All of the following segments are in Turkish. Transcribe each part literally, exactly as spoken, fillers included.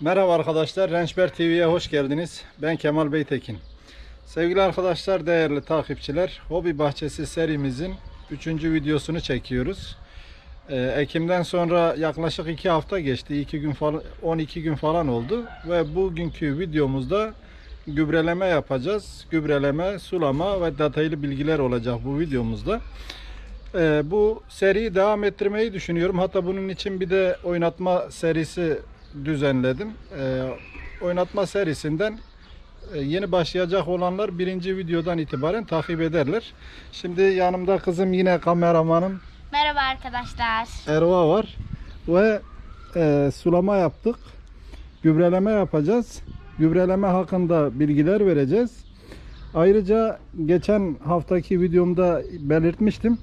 Merhaba arkadaşlar, Rençber T V'ye hoş geldiniz. Ben Kemal Beytekin. Sevgili arkadaşlar, değerli takipçiler, Hobi Bahçesi serimizin üçüncü videosunu çekiyoruz. Ee, Ekim'den sonra yaklaşık iki hafta geçti, iki gün falan, on iki gün falan oldu ve bugünkü videomuzda gübreleme yapacağız. Gübreleme, sulama ve detaylı bilgiler olacak bu videomuzda. Ee, bu seriyi devam ettirmeyi düşünüyorum. Hatta bunun için bir de oynatma serisi düzenledim. Ee, oynatma serisinden e, yeni başlayacak olanlar birinci videodan itibaren takip ederler. Şimdi yanımda kızım, yine kameramanım Merhaba arkadaşlar. Erva var ve e, sulama yaptık. Gübreleme yapacağız. Gübreleme hakkında bilgiler vereceğiz. Ayrıca geçen haftaki videomda belirtmiştim.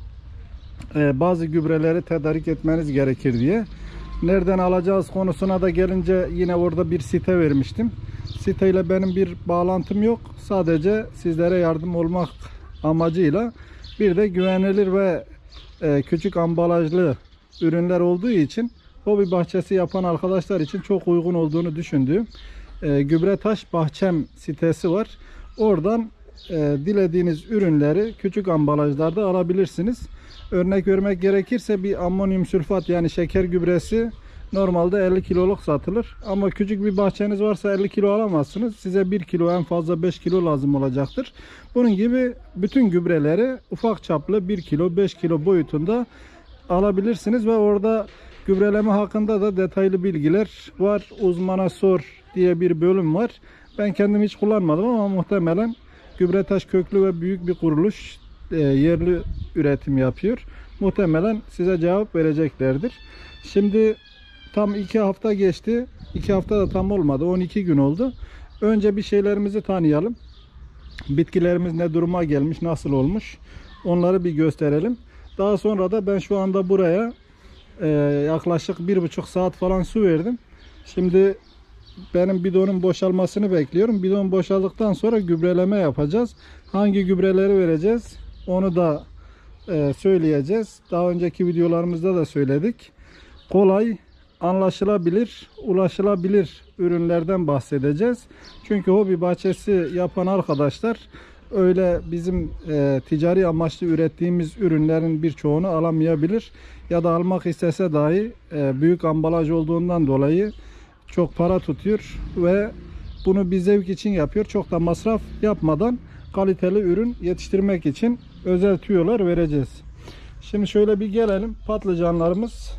E, bazı gübreleri tedarik etmeniz gerekir diye. Nereden alacağız konusuna da gelince yine orada bir site vermiştim. Siteyle benim bir bağlantım yok. Sadece sizlere yardım olmak amacıyla, bir de güvenilir ve e, küçük ambalajlı ürünler olduğu için hobi bahçesi yapan arkadaşlar için çok uygun olduğunu düşündüğüm e, Gübretaş Bahçem sitesi var. Oradan e, dilediğiniz ürünleri küçük ambalajlarda alabilirsiniz. Örnek vermek gerekirse bir amonyum sülfat, yani şeker gübresi normalde elli kiloluk satılır. Ama küçük bir bahçeniz varsa elli kilo alamazsınız. Size bir kilo, en fazla beş kilo lazım olacaktır. Bunun gibi bütün gübreleri ufak çaplı bir kilo, beş kilo boyutunda alabilirsiniz ve orada gübreleme hakkında da detaylı bilgiler var. Uzmana sor diye bir bölüm var. Ben kendim hiç kullanmadım ama muhtemelen Gübretaş köklü ve büyük bir kuruluş, yerli üretim yapıyor. Muhtemelen size cevap vereceklerdir. Şimdi tam iki hafta geçti. iki hafta da tam olmadı. on iki gün oldu. Önce bir şeylerimizi tanıyalım. Bitkilerimiz ne duruma gelmiş, nasıl olmuş, onları bir gösterelim. Daha sonra da ben şu anda buraya e, yaklaşık bir buçuk saat falan su verdim. Şimdi benim bidonun boşalmasını bekliyorum. Bidon boşaldıktan sonra gübreleme yapacağız. Hangi gübreleri vereceğiz onu da e, söyleyeceğiz. Daha önceki videolarımızda da söyledik. Kolay, anlaşılabilir, ulaşılabilir ürünlerden bahsedeceğiz. Çünkü hobi bahçesi yapan arkadaşlar öyle bizim e, ticari amaçlı ürettiğimiz ürünlerin birçoğunu alamayabilir. Ya da almak istese dahi e, büyük ambalaj olduğundan dolayı çok para tutuyor ve bunu bir zevk için yapıyor. Çok da masraf yapmadan kaliteli ürün yetiştirmek için özel tüyolar vereceğiz. Şimdi şöyle bir gelelim. Patlıcanlarımız,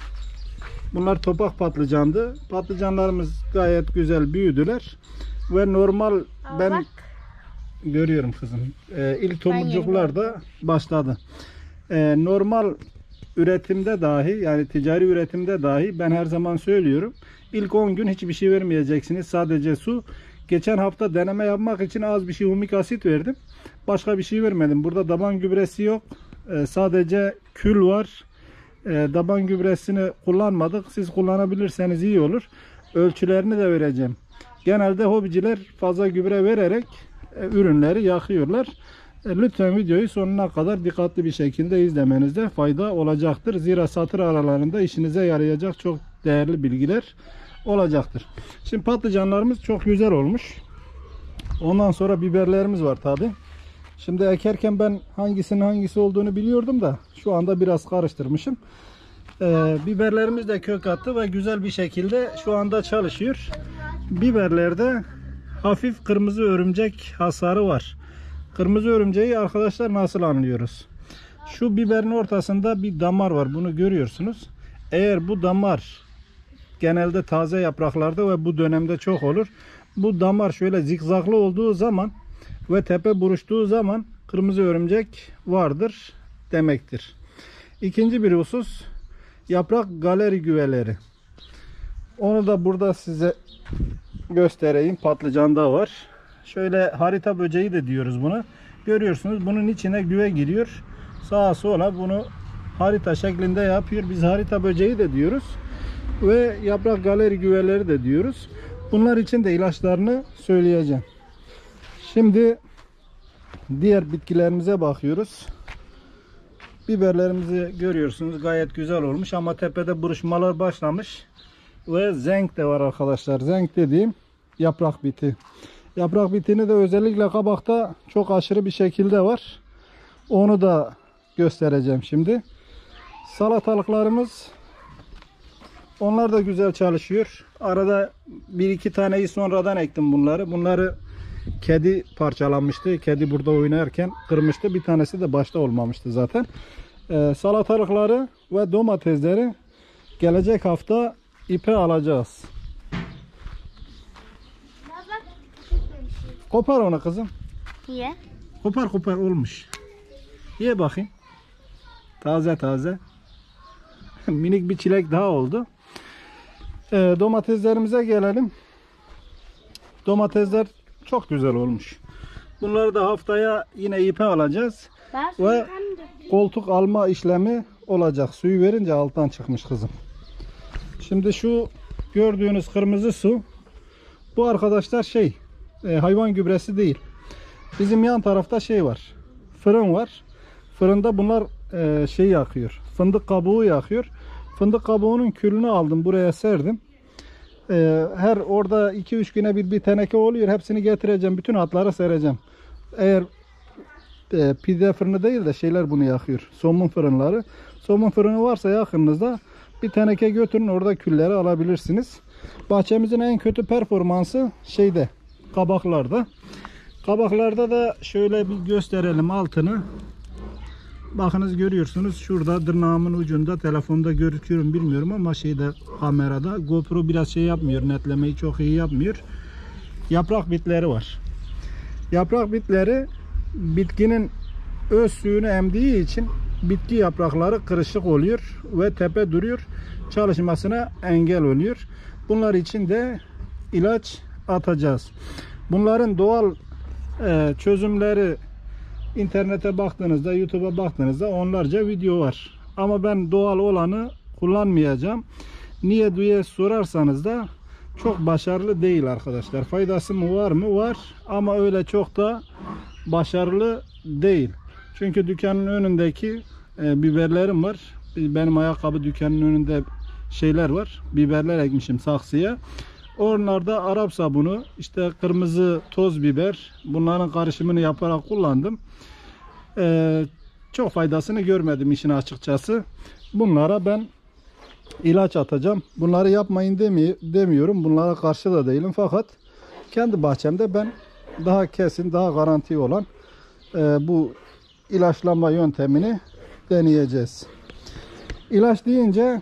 bunlar topak patlıcandı. Patlıcanlarımız gayet güzel büyüdüler ve normal, Aa, ben bak. görüyorum kızım. Ee, ilk tomurcuklar da başladı. Ee, normal üretimde dahi, yani ticari üretimde dahi ben her zaman söylüyorum, İlk on gün hiçbir şey vermeyeceksiniz. Sadece su. Geçen hafta deneme yapmak için az bir şey humik asit verdim. Başka bir şey vermedim. Burada daban gübresi yok. Ee, sadece kül var. Ee, daban gübresini kullanmadık. Siz kullanabilirseniz iyi olur. Ölçülerini de vereceğim. Genelde hobiciler fazla gübre vererek e, ürünleri yakıyorlar. E, lütfen videoyu sonuna kadar dikkatli bir şekilde izlemenizde fayda olacaktır. Zira satır aralarında işinize yarayacak çok değerli bilgiler olacaktır. Şimdi patlıcanlarımız çok güzel olmuş. Ondan sonra biberlerimiz var tabi. Şimdi ekerken ben hangisinin hangisi olduğunu biliyordum da şu anda biraz karıştırmışım. Ee, biberlerimiz de kök attı ve güzel bir şekilde şu anda çalışıyor. Biberlerde hafif kırmızı örümcek hasarı var. Kırmızı örümceği arkadaşlar nasıl anlıyoruz? Şu biberin ortasında bir damar var. Bunu görüyorsunuz. Eğer bu damar, genelde taze yapraklarda ve bu dönemde çok olur, bu damar şöyle zikzaklı olduğu zaman ve tepe buruştuğu zaman kırmızı örümcek vardır demektir. İkinci bir husus, yaprak galeri güveleri. Onu da burada size göstereyim. Patlıcanda var. Şöyle harita böceği de diyoruz buna. Görüyorsunuz, bunun içine güve giriyor. Sağa sola bunu harita şeklinde yapıyor. Biz harita böceği de diyoruz. Ve yaprak galeri güveleri de diyoruz. Bunlar için de ilaçlarını söyleyeceğim. Şimdi diğer bitkilerimize bakıyoruz. Biberlerimizi görüyorsunuz, gayet güzel olmuş ama tepede buruşmalar başlamış. ve zenk de var arkadaşlar. Zenk dediğim yaprak biti. Yaprak bitini de özellikle kabakta çok aşırı bir şekilde var. Onu da göstereceğim şimdi. Salatalıklarımız, onlar da güzel çalışıyor. Arada bir iki taneyi sonradan ektim bunları. Bunları kedi parçalanmıştı. Kedi burada oynarken kırmıştı. Bir tanesi de başta olmamıştı zaten. Ee, salatalıkları ve domatesleri gelecek hafta ipe alacağız. Kopar onu kızım. Niye? Kopar kopar olmuş. Ye bakayım. Taze taze. Minik bir çilek daha oldu. Ee, domateslerimize gelelim. Domatesler çok güzel olmuş. Bunları da haftaya yine ipe alacağız. Ve koltuk alma işlemi olacak. Suyu verince alttan çıkmış kızım. Şimdi şu gördüğünüz kırmızı su, bu arkadaşlar şey, e, hayvan gübresi değil. Bizim yan tarafta şey var. Fırın var. Fırında bunlar e, şey yakıyor. Fındık kabuğu yakıyor. Fındık kabuğunun külünü aldım, buraya serdim. E, her orada iki üç güne bir bir teneke oluyor. Hepsini getireceğim. Bütün atlara sereceğim. Eğer e, pide fırını değil de şeyler bunu yakıyor. Somun fırınları. Somun fırını varsa yakınınızda bir teneke götürün, orada külleri alabilirsiniz. Bahçemizin en kötü performansı şeyde, kabaklarda. Kabaklarda da şöyle bir gösterelim altını. Bakınız, görüyorsunuz şurada tırnağımın ucunda, telefonda gözüküyorum bilmiyorum ama şeyde, kamerada GoPro biraz şey yapmıyor, netlemeyi çok iyi yapmıyor. Yaprak bitleri var. Yaprak bitleri bitkinin öz suyunu emdiği için bitki yaprakları kırışık oluyor ve tepe duruyor. Çalışmasına engel oluyor. Bunlar için de ilaç atacağız. Bunların doğal e, çözümleri, internete baktığınızda, YouTube'a baktığınızda onlarca video var. Ama ben doğal olanı kullanmayacağım. Niye diye sorarsanız da çok başarılı değil arkadaşlar. Faydası mı var mı? Var. Ama öyle çok da başarılı değil. Çünkü dükkanın önündeki e, biberlerim var. Benim ayakkabı dükkanının önünde şeyler var. Biberler ekmişim saksıya. Onlarda Arap sabunu, işte kırmızı toz biber, bunların karışımını yaparak kullandım. Ee, çok faydasını görmedim işin açıkçası. Bunlara ben ilaç atacağım. Bunları yapmayın demi demiyorum. Bunlara karşı da değilim. Fakat kendi bahçemde ben daha kesin, daha garanti olan e, bu ilaçlama yöntemini deneyeceğiz. İlaç deyince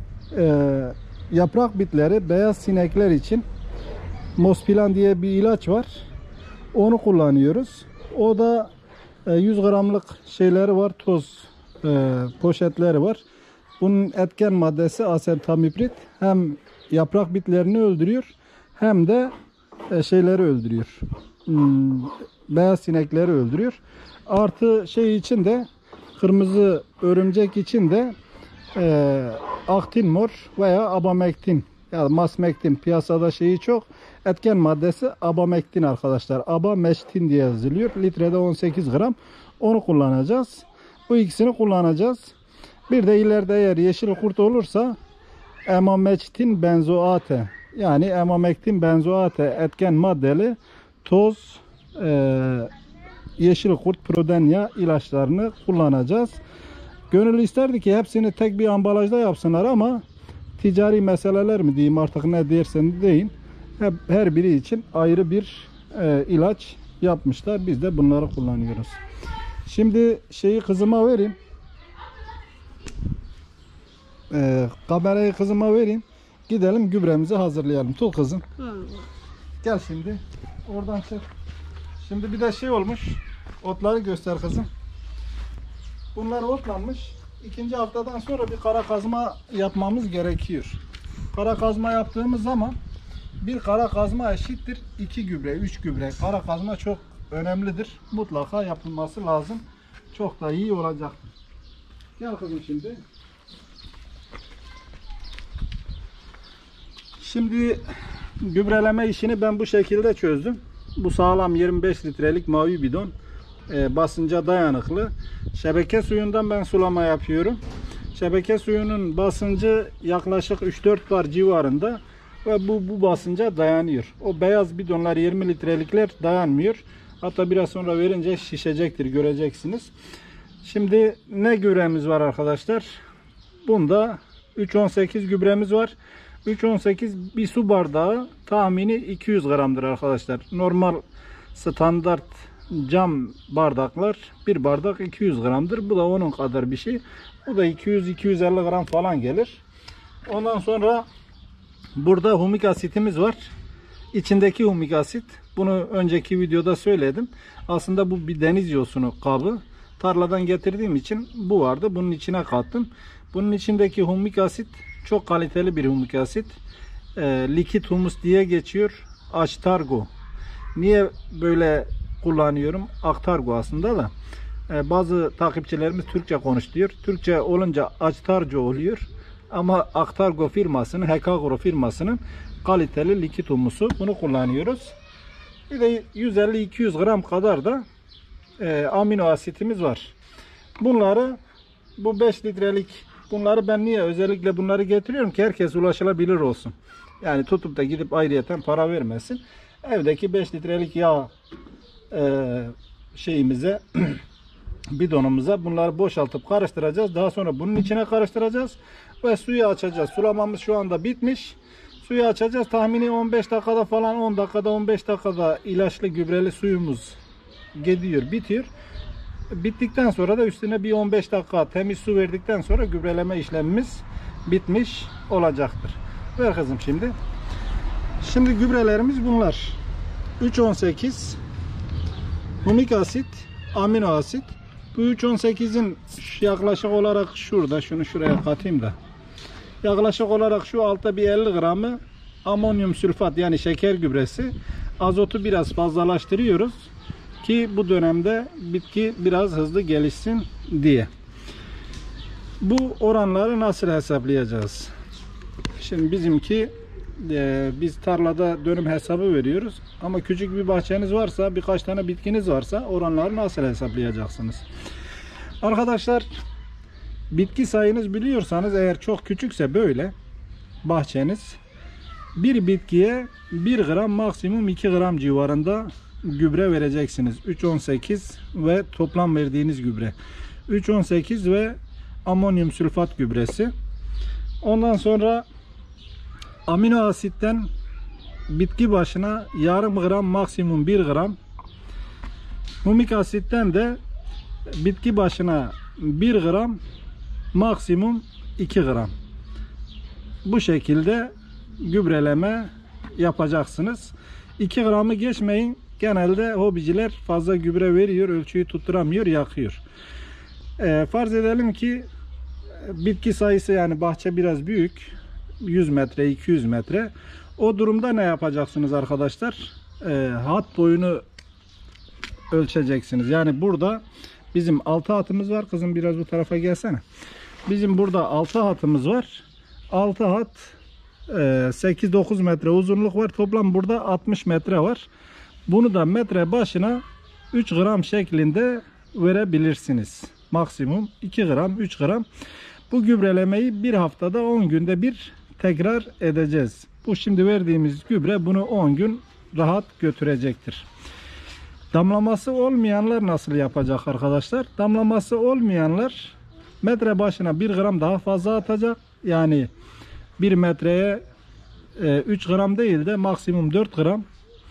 e, yaprak bitleri, beyaz sinekler için Mospilan diye bir ilaç var. Onu kullanıyoruz. O da yüz gramlık şeyleri var, toz e, poşetleri var. Bunun etken maddesi asetamiprit. Hem yaprak bitlerini öldürüyor hem de e, şeyleri öldürüyor. Hmm, beyaz sinekleri öldürüyor. Artı şey için de, kırmızı örümcek için de e, Actinmor veya Abamectin ya yani Masmectin, piyasada şeyi çok. Etken maddesi Abamectin arkadaşlar. Abamectin diye yazılıyor. Litrede on sekiz gram. Onu kullanacağız. Bu ikisini kullanacağız. Bir de ileride eğer yeşil kurt olursa Emamectin benzoate, yani Emamectin benzoate etken maddeli toz e, yeşil kurt prodenya ilaçlarını kullanacağız. Gönül isterdi ki hepsini tek bir ambalajda yapsınlar ama ticari meseleler mi diyeyim artık, ne dersen deyin. Hep, her biri için ayrı bir e, ilaç yapmışlar. Biz de bunları kullanıyoruz. Şimdi şeyi kızıma vereyim. E, kamerayı kızıma vereyim. Gidelim gübremizi hazırlayalım. Tut kızım. Gel şimdi. Oradan çık. Şimdi bir de şey olmuş. Otları göster kızım. Bunlar otlanmış. İkinci haftadan sonra bir kara kazma yapmamız gerekiyor. Kara kazma yaptığımız zaman bir kara kazma eşittir iki gübre, üç gübre. Kara kazma çok önemlidir. Mutlaka yapılması lazım. Çok da iyi olacaktır. Gel kızım şimdi. Şimdi gübreleme işini ben bu şekilde çözdüm. Bu sağlam yirmi beş litrelik mavi bidon. E, basınca dayanıklı. Şebeke suyundan ben sulama yapıyorum. Şebeke suyunun basıncı yaklaşık üç dört bar civarında ve bu, bu basınca dayanıyor. O beyaz bidonlar yirmi litrelikler dayanmıyor. Hatta biraz sonra verince şişecektir, göreceksiniz. Şimdi ne gübremiz var arkadaşlar? Bunda üç on sekiz gübremiz var. üç on sekiz bir su bardağı tahmini iki yüz gramdır arkadaşlar. Normal standart cam bardaklar bir bardak iki yüz gramdır. Bu da onun kadar bir şey. Bu da iki yüz iki yüz elli gram falan gelir. Ondan sonra burada humik asitimiz var. İçindeki humik asit, bunu önceki videoda söyledim. Aslında bu bir deniz yosunu kabı. Tarladan getirdiğim için bu vardı. Bunun içine kattım. Bunun içindeki humik asit çok kaliteli bir humik asit. E, likit humus diye geçiyor. Aktargo. Niye böyle kullanıyorum? Aktargo aslında da. E, bazı takipçilerimiz Türkçe konuş diyor. Türkçe olunca Aktargo oluyor. Ama Aktargo firmasının, Hekagro firmasının kaliteli likit humusu. Bunu kullanıyoruz. Bir de yüz elli iki yüz gram kadar da e, amino asitimiz var. Bunları, bu beş litrelik, bunları ben niye özellikle bunları getiriyorum ki herkes ulaşılabilir olsun. Yani tutup da gidip ayrıyeten para vermesin. Evdeki beş litrelik yağ e, şeyimize bidonumuza bunları boşaltıp karıştıracağız. Daha sonra bunun içine karıştıracağız ve suyu açacağız. Sulamamız şu anda bitmiş. Suyu açacağız. Tahmini on beş dakikada falan, on dakikada on beş dakikada ilaçlı gübreli suyumuz gidiyor, bitiyor. Bittikten sonra da üstüne bir on beş dakika temiz su verdikten sonra gübreleme işlemimiz bitmiş olacaktır. Ver kızım şimdi. Şimdi gübrelerimiz bunlar. üç on sekiz humik asit, amino asit. Bu üç on sekizin yaklaşık olarak şurada, şunu şuraya katayım da. Yaklaşık olarak şu altta bir elli gramı amonyum sülfat yani şeker gübresi. Azotu biraz fazlalaştırıyoruz ki bu dönemde bitki biraz hızlı gelişsin diye. Bu oranları nasıl hesaplayacağız? Şimdi bizimki e, biz tarlada dönüm hesabı veriyoruz. Ama küçük bir bahçeniz varsa, birkaç tane bitkiniz varsa oranları nasıl hesaplayacaksınız? Arkadaşlar, bitki sayınız biliyorsanız eğer çok küçükse böyle bahçeniz, bir bitkiye bir gram maksimum iki gram civarında gübre vereceksiniz. üç on sekiz ve toplam verdiğiniz gübre. üç on sekiz ve amonyum sülfat gübresi. Ondan sonra amino asitten bitki başına yarım gram maksimum bir gram. Humik asitten de bitki başına bir gram maksimum iki gram. Bu şekilde gübreleme yapacaksınız. iki gramı geçmeyin. Genelde hobiciler fazla gübre veriyor, ölçüyü tutturamıyor, yakıyor. E, farz edelim ki bitki sayısı, yani bahçe biraz büyük, yüz metre iki yüz metre. O durumda ne yapacaksınız arkadaşlar? E, hat boyunu ölçeceksiniz. Yani burada bizim altı hatımız var. Kızım biraz bu tarafa gelsene. Bizim burada altı hatımız var. altı hat sekiz dokuz metre uzunluk var. Toplam burada altmış metre var. Bunu da metre başına üç gram şeklinde verebilirsiniz. Maksimum iki gram, üç gram. Bu gübrelemeyi bir haftada on günde bir tekrar edeceğiz. Bu şimdi verdiğimiz gübre bunu on gün rahat götürecektir. Damlaması olmayanlar nasıl yapacak arkadaşlar? Damlaması olmayanlar metre başına bir gram daha fazla atacak. Yani bir metreye üç gram değil de maksimum dört gram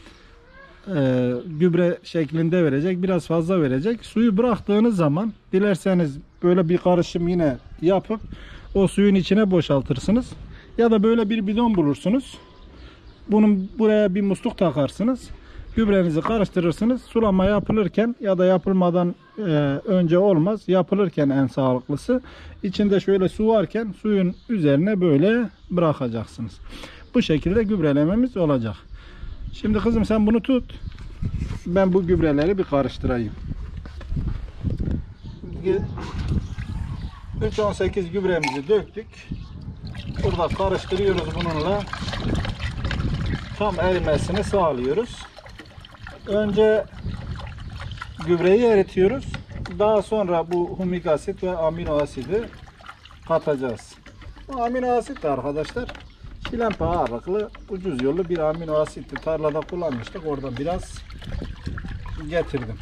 e, gübre şeklinde verecek. Biraz fazla verecek. Suyu bıraktığınız zaman dilerseniz böyle bir karışım yine yapıp o suyun içine boşaltırsınız. Ya da böyle bir bidon bulursunuz. Bunun buraya bir musluk takarsınız. Gübrenizi karıştırırsınız. Sulama yapılırken ya da yapılmadan e, önce olmaz. Yapılırken en sağlıklısı. İçinde şöyle su varken suyun üzerine böyle bırakacaksınız. Bu şekilde gübrelememiz olacak. Şimdi kızım sen bunu tut. Ben bu gübreleri bir karıştırayım. üç on sekiz gübremizi döktük. Burada karıştırıyoruz bununla. Tam erimesini sağlıyoruz. Önce gübreyi eritiyoruz. Daha sonra bu humik asit ve amino asidi katacağız. Bu amino asit de arkadaşlar çilempe ağırlıklı ucuz yollu bir amino asitti. Tarlada kullanmıştık. Oradan biraz getirdim.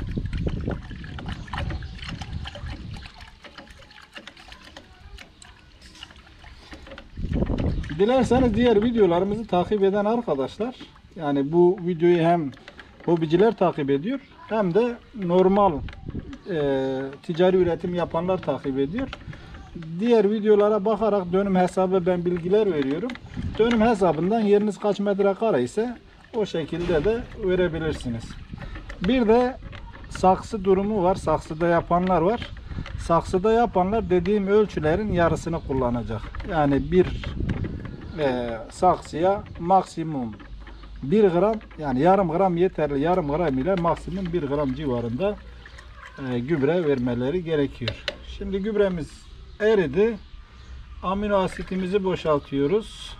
Dilerseniz diğer videolarımızı takip eden arkadaşlar, yani bu videoyu hem hobiciler takip ediyor hem de normal e, ticari üretim yapanlar takip ediyor. Diğer videolara bakarak dönüm hesabı ben bilgiler veriyorum. Dönüm hesabından yeriniz kaç metrekare ise o şekilde de verebilirsiniz. Bir de saksı durumu var. Saksıda yapanlar var. Saksıda yapanlar dediğim ölçülerin yarısını kullanacak. Yani bir e, saksıya maksimum bir gram, yani yarım gram yeterli. Yarım gram ile maksimum bir gram civarında e, gübre vermeleri gerekiyor. Şimdi gübremiz eridi. Amino asitimizi boşaltıyoruz.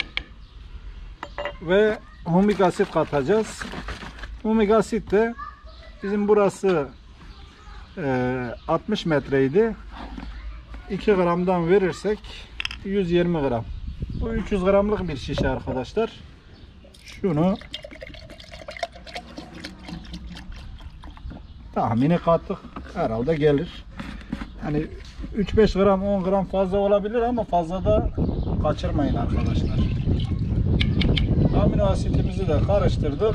Ve humik asit katacağız. Humik asit de bizim burası e, altmış metreydi. iki gramdan verirsek yüz yirmi gram. Bu üç yüz gramlık bir şişe arkadaşlar. Şunu tahmini kattık. Herhalde gelir. Hani üç beş gram on gram fazla olabilir ama fazla da kaçırmayın arkadaşlar. Amino asitimizi de karıştırdık.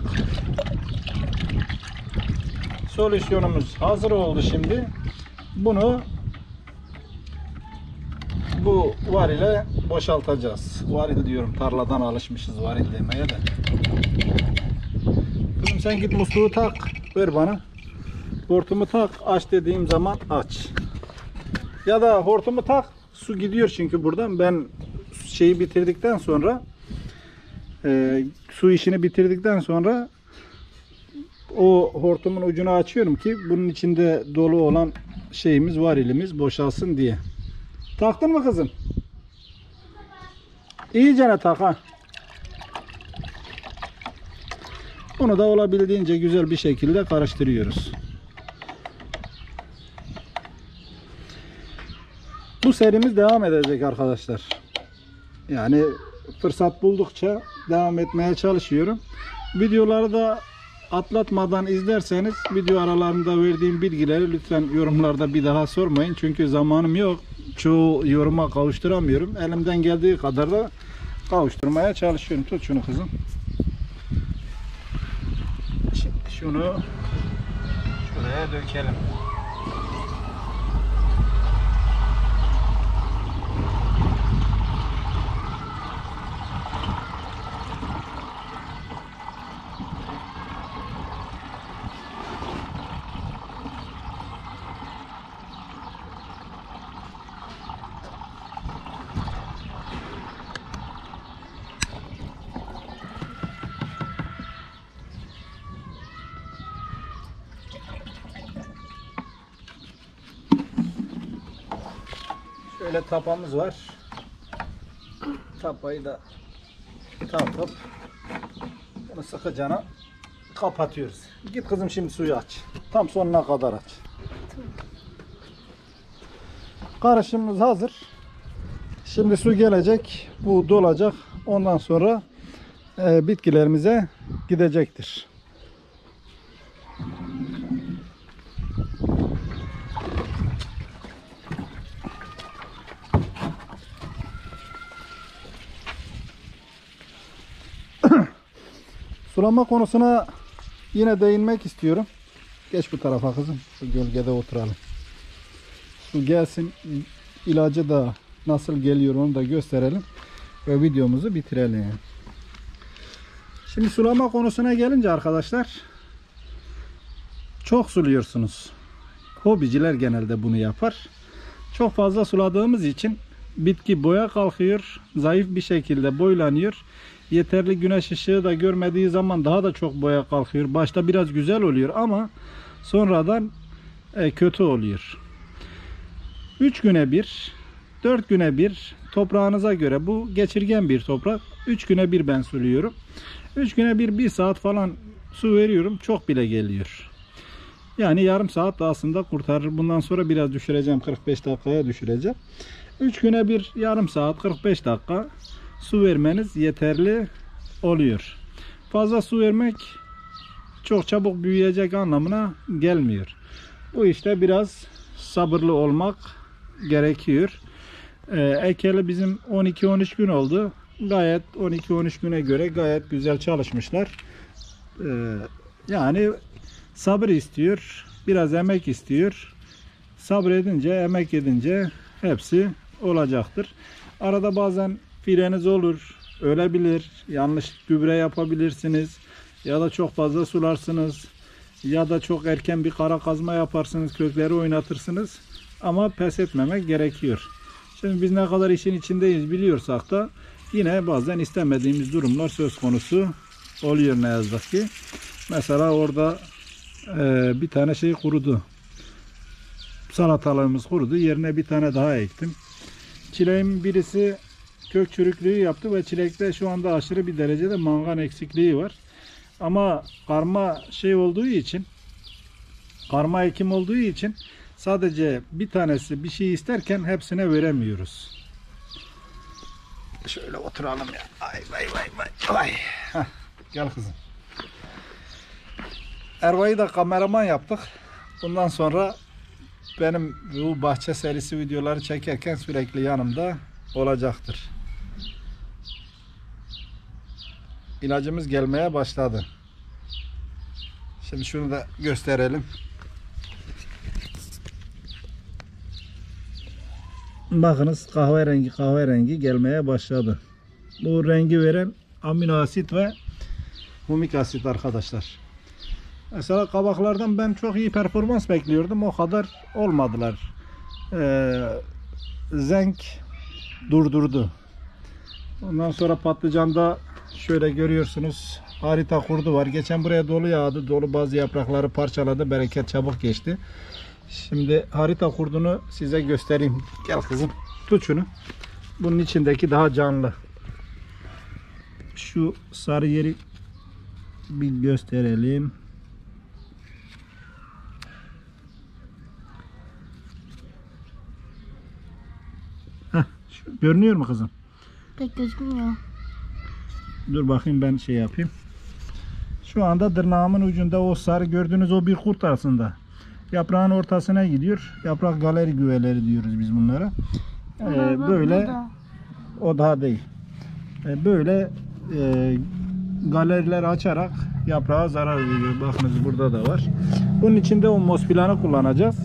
Solüsyonumuz hazır oldu şimdi. Bunu bu varile boşaltacağız. Varil diyorum, tarladan alışmışız varil demeye de. Kızım sen git musluğu tak, ver bana. Hortumu tak, aç dediğim zaman aç. Ya da hortumu tak, su gidiyor çünkü buradan. Ben şeyi bitirdikten sonra e, su işini bitirdikten sonra o hortumun ucunu açıyorum ki bunun içinde dolu olan şeyimiz, varilimiz boşalsın diye. Taktın mı kızım? İyicene tak ha. Bunu da olabildiğince güzel bir şekilde karıştırıyoruz. Bu serimiz devam edecek arkadaşlar. Yani fırsat buldukça devam etmeye çalışıyorum. Videoları da atlatmadan izlerseniz video aralarında verdiğim bilgileri lütfen yorumlarda bir daha sormayın. Çünkü zamanım yok. Çoğu yoruma kavuşturamıyorum. Elimden geldiği kadar da kavuşturmaya çalışıyorum. Tut şunu kızım. Şimdi şunu şuraya dökelim. Şöyle tapamız var. Tapayı da takıp bunu sıkıcana kapatıyoruz. Git kızım şimdi suyu aç. Tam sonuna kadar aç. Karışımımız hazır. Şimdi su gelecek. Bu dolacak. Ondan sonra e, bitkilerimize gidecektir. Sulama konusuna yine değinmek istiyorum. Geç bu tarafa kızım. Şu gölgede oturalım. Su gelsin. İlacı da nasıl geliyor onu da gösterelim. Ve videomuzu bitirelim. Şimdi sulama konusuna gelince arkadaşlar, çok suluyorsunuz. Hobiciler genelde bunu yapar. Çok fazla suladığımız için bitki boya kalkıyor. Zayıf bir şekilde boylanıyor. Yeterli güneş ışığı da görmediği zaman daha da çok boya kalkıyor. Başta biraz güzel oluyor ama sonradan e, kötü oluyor. üç güne bir, dört güne bir toprağınıza göre, bu geçirgen bir toprak. üç güne bir ben suluyorum. üç güne bir, bir saat falan su veriyorum. Çok bile geliyor. Yani yarım saat de aslında kurtarır. Bundan sonra biraz düşüreceğim. kırk beş dakikaya düşüreceğim. üç güne bir yarım saat kırk beş dakika su vermeniz yeterli oluyor. Fazla su vermek çok çabuk büyüyecek anlamına gelmiyor. Bu işte biraz sabırlı olmak gerekiyor. Ee, ekeli bizim on iki on üç gün oldu. Gayet on iki on üç güne göre gayet güzel çalışmışlar. Ee, yani sabır istiyor. Biraz emek istiyor. Sabredince, emek edince hepsi olacaktır. Arada bazen fireniz olur, ölebilir, yanlış gübre yapabilirsiniz ya da çok fazla sularsınız ya da çok erken bir kara kazma yaparsınız, kökleri oynatırsınız ama pes etmemek gerekiyor. Şimdi biz ne kadar işin içindeyiz biliyorsak da yine bazen istemediğimiz durumlar söz konusu oluyor ne yazık ki. Mesela orada e, bir tane şey kurudu. Salatalığımız kurudu. Yerine bir tane daha ektim. Çileğin birisi kök çürüklüğü yaptı ve çilekte şu anda aşırı bir derecede mangan eksikliği var. Ama karma şey olduğu için, karma ekim olduğu için sadece bir tanesi bir şey isterken hepsine veremiyoruz. Şöyle oturalım ya. Ay vay vay vay. Ay. Heh, gel kızım. Erva'yı da kameraman yaptık. Bundan sonra benim bu bahçe serisi videoları çekerken sürekli yanımda olacaktır. İlacımız gelmeye başladı. Şimdi şunu da gösterelim. Bakınız kahverengi kahverengi gelmeye başladı. Bu rengi veren amino asit ve humik asit arkadaşlar. Mesela kabaklardan ben çok iyi performans bekliyordum. O kadar olmadılar. Ee, zenk durdurdu. Ondan sonra patlıcanda şöyle görüyorsunuz harita kurdu var. Geçen buraya dolu yağdı. Dolu bazı yaprakları parçaladı. Bereket çabuk geçti. Şimdi harita kurdunu size göstereyim. Gel kızım. Tut şunu. Bunun içindeki daha canlı. Şu sarı yeri bir gösterelim. Heh, şu, görünüyor mu kızım? Pek gözükmüyor. Dur bakayım ben şey yapayım. Şu anda tırnağımın ucunda o sarı gördüğünüz o bir kurt aslında. Yaprağın ortasına gidiyor. Yaprak galeri güveleri diyoruz biz bunlara. Ee, böyle o daha değil. Ee, böyle e, galeriler açarak yaprağa zarar veriyor. Bakınız burada da var. Bunun içinde o mosplanı kullanacağız.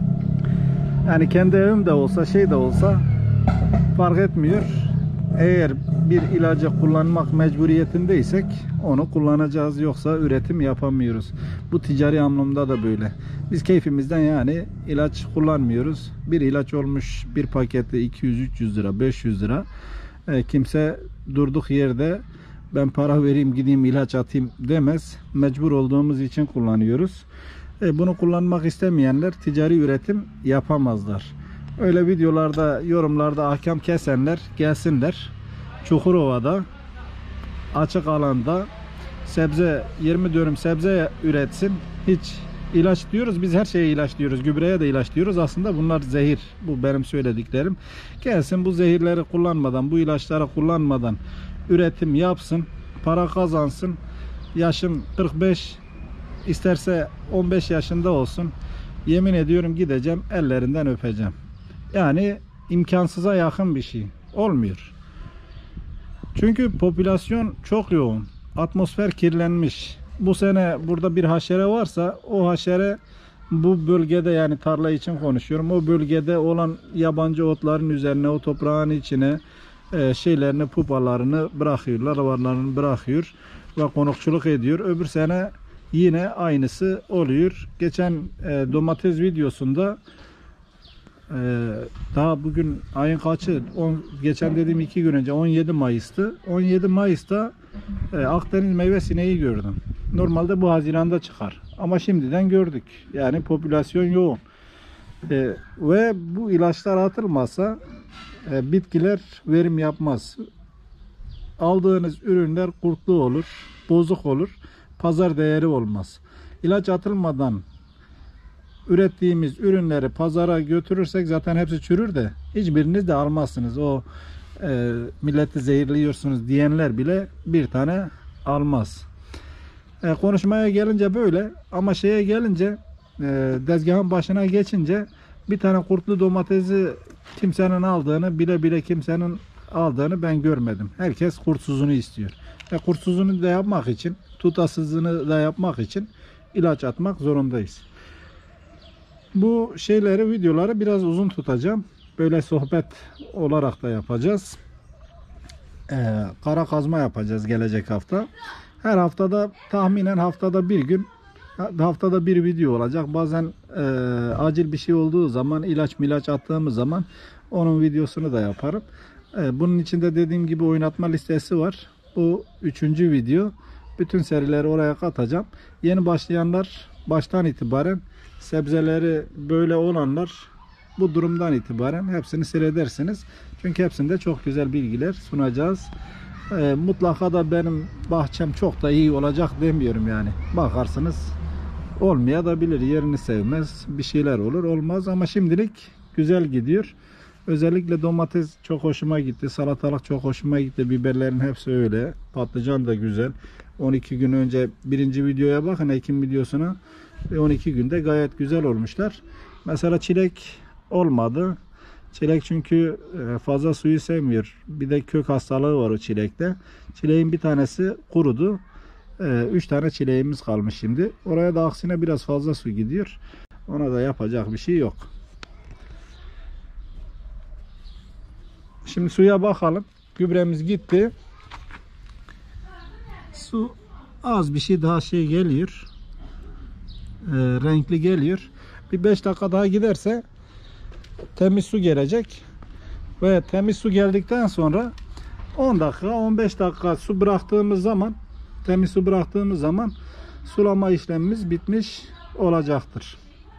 Yani kendi evim de olsa şey de olsa fark etmiyor. Eğer bir ilacı kullanmak mecburiyetindeysek onu kullanacağız, yoksa üretim yapamıyoruz. Bu ticari anlamda da böyle. Biz keyfimizden yani ilaç kullanmıyoruz. Bir ilaç olmuş bir pakette iki yüz üç yüz lira, beş yüz lira. E, kimse durduk yerde ben para vereyim gideyim ilaç atayım demez. Mecbur olduğumuz için kullanıyoruz. E, bunu kullanmak istemeyenler ticari üretim yapamazlar. Öyle videolarda, yorumlarda ahkam kesenler gelsinler. Çukurova'da açık alanda sebze yirmi dönüm sebze üretsin. Hiç ilaç diyoruz. Biz her şeye ilaç diyoruz. Gübreye de ilaç diyoruz. Aslında bunlar zehir. Bu benim söylediklerim. Gelsin bu zehirleri kullanmadan, bu ilaçları kullanmadan üretim yapsın. Para kazansın. Yaşım kırk beş, isterse on beş yaşında olsun. Yemin ediyorum gideceğim ellerinden öpeceğim. Yani imkansıza yakın bir şey. Olmuyor. Çünkü popülasyon çok yoğun. Atmosfer kirlenmiş. Bu sene burada bir haşere varsa o haşere bu bölgede, yani tarla için konuşuyorum, o bölgede olan yabancı otların üzerine, o toprağın içine e, şeylerini, pupalarını bırakıyorlar, varlarını bırakıyor ve konukçuluk ediyor. Öbür sene yine aynısı oluyor. Geçen e, domates videosunda Ee, daha bugün ayın kaçı? on, geçen dediğim iki gün önce on yedi Mayıs'tı. on yedi Mayıs'ta e, Akdeniz meyve sineği gördüm. Normalde bu Haziran'da çıkar. Ama şimdiden gördük. Yani popülasyon yoğun. E, ve bu ilaçlar atılmazsa e, bitkiler verim yapmaz. Aldığınız ürünler kurtlu olur, bozuk olur, pazar değeri olmaz. İlaç atılmadan ürettiğimiz ürünleri pazara götürürsek zaten hepsi çürür de hiçbiriniz de almazsınız. O e, milleti zehirliyorsunuz diyenler bile bir tane almaz. E, konuşmaya gelince böyle, ama şeye gelince e, dezgahın başına geçince bir tane kurtlu domatesi kimsenin aldığını, bile bile kimsenin aldığını ben görmedim. Herkes kurtsuzunu istiyor. E, kurtsuzunu da yapmak için, tutasızlığını da yapmak için ilaç atmak zorundayız. Bu şeyleri, videoları biraz uzun tutacağım. Böyle sohbet olarak da yapacağız. Ee, kara kazma yapacağız gelecek hafta. Her haftada, tahminen haftada bir gün, haftada bir video olacak. Bazen e, acil bir şey olduğu zaman, ilaç milaç attığımız zaman onun videosunu da yaparım. E, bunun içinde dediğim gibi oynatma listesi var. Bu üçüncü video. Bütün serileri oraya katacağım. Yeni başlayanlar baştan itibaren, sebzeleri böyle olanlar bu durumdan itibaren hepsini seyredersiniz. Çünkü hepsinde çok güzel bilgiler sunacağız. E, mutlaka da benim bahçem çok da iyi olacak demiyorum yani. Bakarsınız olmaya da bilir. Yerini sevmez. Bir şeyler olur. Olmaz ama şimdilik güzel gidiyor. Özellikle domates çok hoşuma gitti. Salatalık çok hoşuma gitti. Biberlerin hepsi öyle. Patlıcan da güzel. on iki gün önce birinci videoya bakın, Ekim videosuna. on iki günde gayet güzel olmuşlar. Mesela çilek olmadı. Çilek çünkü fazla suyu sevmiyor. Bir de kök hastalığı var o çilekte. Çileğin bir tanesi kurudu. üç tane çileğimiz kalmış şimdi. Oraya da aksine biraz fazla su gidiyor. Ona da yapacak bir şey yok. Şimdi suya bakalım. Gübremiz gitti. Su az bir şey daha şey geliyor. E, renkli geliyor. Bir beş dakika daha giderse temiz su gelecek. Ve temiz su geldikten sonra on dakika on beş dakika su bıraktığımız zaman, temiz su bıraktığımız zaman sulama işlemimiz bitmiş olacaktır.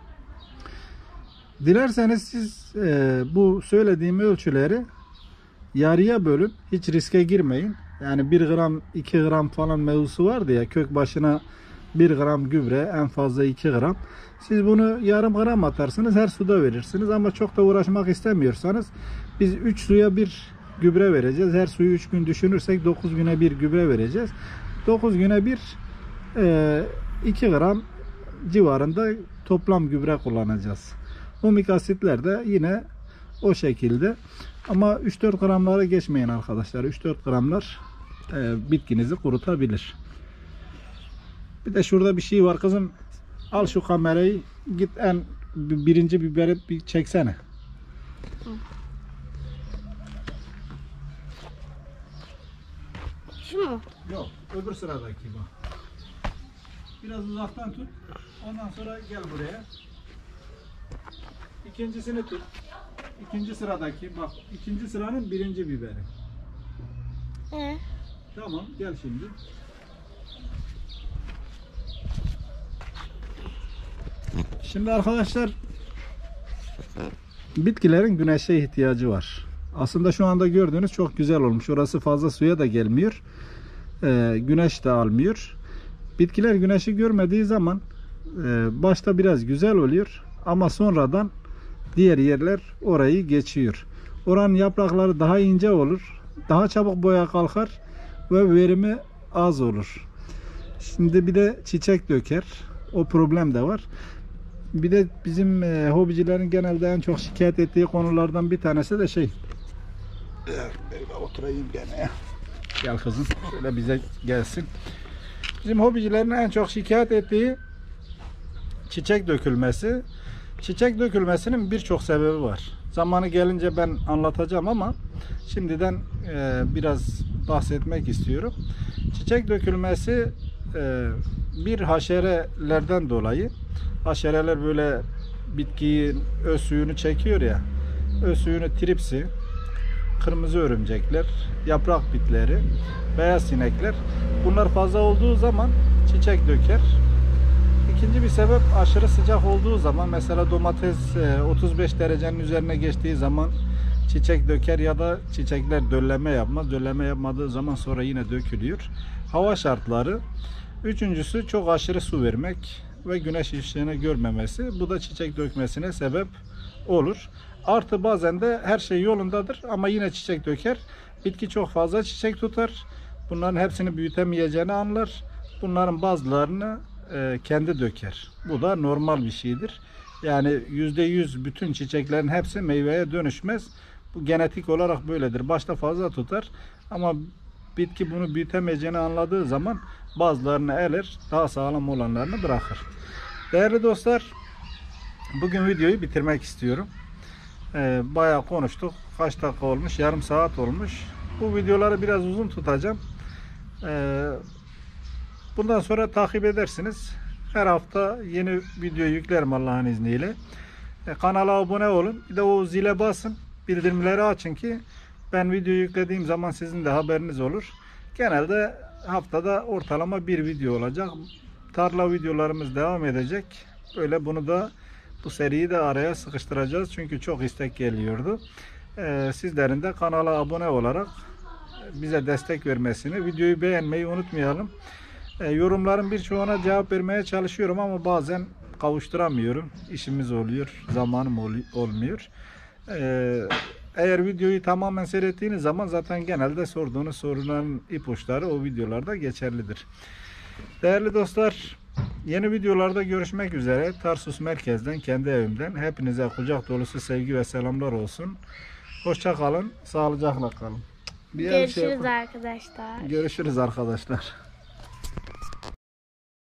Dilerseniz siz e, bu söylediğim ölçüleri yarıya bölün. Hiç riske girmeyin. Yani bir gram iki gram falan mevzusu vardı ya, kök başına bir gram gübre, en fazla iki gram. Siz bunu yarım gram atarsınız, her suda verirsiniz, ama çok da uğraşmak istemiyorsanız biz üç suya bir gübre vereceğiz. Her suyu üç gün düşünürsek dokuz güne bir gübre vereceğiz. dokuz güne bir e, iki gram civarında toplam gübre kullanacağız. Humik asitler de yine o şekilde. Ama üç dört gramlara geçmeyin arkadaşlar. üç dört gramlar e, bitkinizi kurutabilir. Bir de şurada bir şey var kızım. Al şu kamerayı, git en birinci biberi bir çeksene. Şu mu? Yok, öbür sıradaki bu. Biraz uzaktan tut. Ondan sonra gel buraya. İkincisini tut. İkinci sıradaki, bak, ikinci sıranın birinci biberi. Ee? Tamam, gel şimdi. Şimdi arkadaşlar, bitkilerin güneşe ihtiyacı var. Aslında şu anda gördüğünüz çok güzel olmuş. Orası fazla suya da gelmiyor. Ee, güneş de almıyor. Bitkiler güneşi görmediği zaman e, başta biraz güzel oluyor. Ama sonradan diğer yerler orayı geçiyor. Oranın yaprakları daha ince olur. Daha çabuk boya kalkar. Ve verimi az olur. Şimdi bir de çiçek döker. O problem de var. Bir de bizim e, hobicilerin genelde en çok şikayet ettiği konulardan bir tanesi de şey. Böyle oturayım gene. Gel kızım. Şöyle bize gelsin. Bizim hobicilerin en çok şikayet ettiği çiçek dökülmesi. Çiçek dökülmesinin birçok sebebi var. Zamanı gelince ben anlatacağım ama şimdiden e, biraz bahsetmek istiyorum. Çiçek dökülmesi e, bir haşerelerden dolayı. Haşereler böyle bitkiyi, öz suyunu çekiyor ya. Öz suyunu tripsi, kırmızı örümcekler, yaprak bitleri, beyaz sinekler. Bunlar fazla olduğu zaman çiçek döker. İkinci bir sebep aşırı sıcak olduğu zaman, mesela domates otuz beş derecenin üzerine geçtiği zaman çiçek döker ya da çiçekler dölleme yapmaz. Dölleme yapmadığı zaman sonra yine dökülüyor. Hava şartları. Üçüncüsü çok aşırı su vermek. ve güneş ışığını görmemesi. Bu da çiçek dökmesine sebep olur. Artı bazen de her şey yolundadır ama yine çiçek döker. Bitki çok fazla çiçek tutar. Bunların hepsini büyütemeyeceğini anlar. Bunların bazılarını e, kendi döker. Bu da normal bir şeydir. Yani yüzde yüz bütün çiçeklerin hepsi meyveye dönüşmez. Bu genetik olarak böyledir. Başta fazla tutar ama bitki bunu büyütemeyeceğini anladığı zaman bazılarını eler, daha sağlam olanlarını bırakır. Değerli dostlar, bugün videoyu bitirmek istiyorum. Ee, bayağı konuştuk. Kaç dakika olmuş? Yarım saat olmuş. Bu videoları biraz uzun tutacağım. Ee, bundan sonra takip edersiniz. Her hafta yeni video yüklerim Allah'ın izniyle. Ee, kanala abone olun. Bir de o zile basın. Bildirimleri açın ki ben video yüklediğim zaman sizin de haberiniz olur. Genelde haftada ortalama bir video olacak. Tarla videolarımız devam edecek. Böyle bunu da bu seriyi de araya sıkıştıracağız. Çünkü çok istek geliyordu. Ee, sizlerin de kanala abone olarak bize destek vermesini, videoyu beğenmeyi unutmayalım. Ee, yorumların birçoğuna cevap vermeye çalışıyorum ama bazen kavuşturamıyorum. İşimiz oluyor, zamanım ol olmuyor. Ee, eğer videoyu tamamen seyrettiğiniz zaman zaten genelde sorduğunuz soruların ipuçları o videolarda geçerlidir. Değerli dostlar, yeni videolarda görüşmek üzere. Tarsus merkezden, kendi evimden hepinize kucak dolusu sevgi ve selamlar olsun. Hoşça kalın, sağlıcakla kalın. Bir yer şey Görüşürüz yapın. arkadaşlar. Görüşürüz arkadaşlar.